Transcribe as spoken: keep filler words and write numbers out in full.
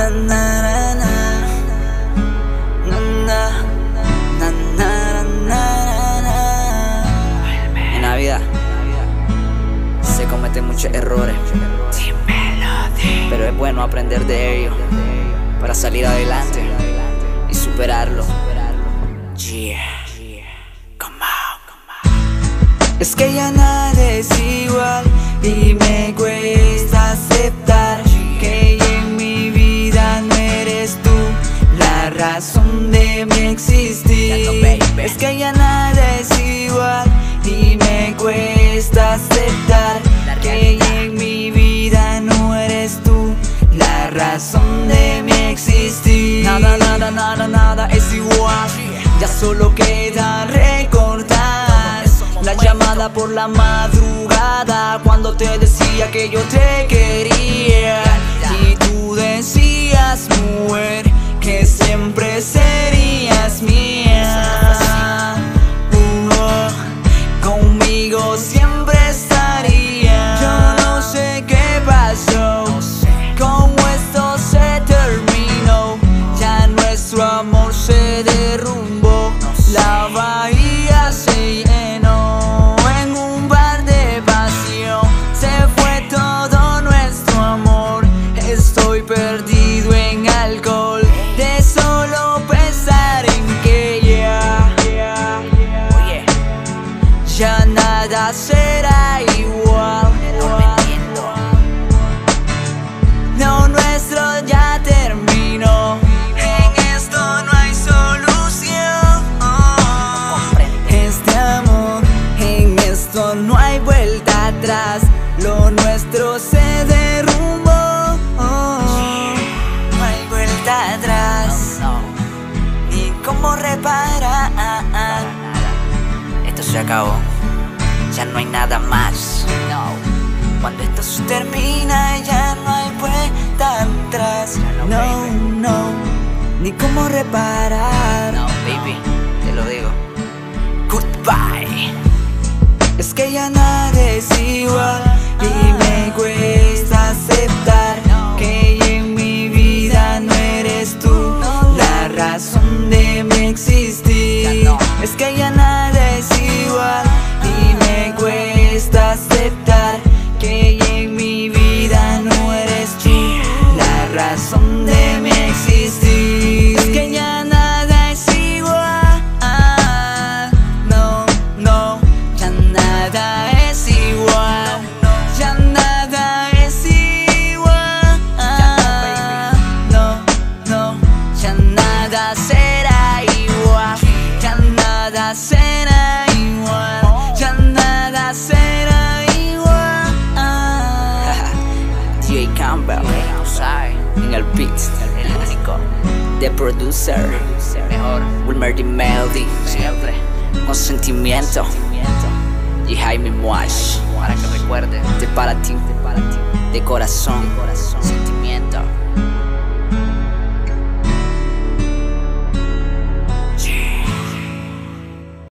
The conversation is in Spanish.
na, na, na, na. Na, na, na, na, na, na. En la vida se cometen muchos errores, pero es bueno aprender de ellos para salir adelante y superarlo. Yeah. Come on. Es que ya nada es igual y me cuesta aceptar que en mi vida no eres tú la razón de mi existir. Es que ya nada es igual y me cuesta aceptar que en mi vida no eres tú la razón de mi existir. Nada, nada, nada, nada es igual. Ya solo queda recordar la llamada por la madrugada cuando te decía que yo te quería y tú decías, mujer, que siempre serías mía. Uh, conmigo siempre estarías. Yo no sé qué pasó, cómo esto se terminó. Ya nuestro amor se derrumbó, la bahía se llenó en un bar de pasión. Se fue todo nuestro amor. Estoy perdido en alcohol de solo pensar en que ya, ya, ya, ya nada será igual. No, nuestro ya terminó. En esto no hay solución. Este amor, en esto no hay vuelta atrás. Lo nuestro se derrumbó. No hay vuelta atrás. Ni cómo reparar. Esto se acabó. Ya no hay nada más. Cuando esto se termina ya no hay vuelta atrás. No, no, ni cómo reparar. No, baby, te lo digo. Goodbye. Es que ya nada es igual y me cuesta aceptar que en mi vida no eres tú la razón de mi existir. Es que ya nada es igual y me cuesta aceptar que en mi vida no eres tú la razón de mi existir. Es que ya nada es igual. No, no, ya nada es igual. Ya nada es igual. No, no, ya nada será igual. Ya nada será igual. Ya nada será igual. D J Campbell, en el beat, el único, The Producer, mejor, Wilmer D. Melody, siempre, con sentimiento, y Jaime Moash, para que recuerde, de para ti, de corazón.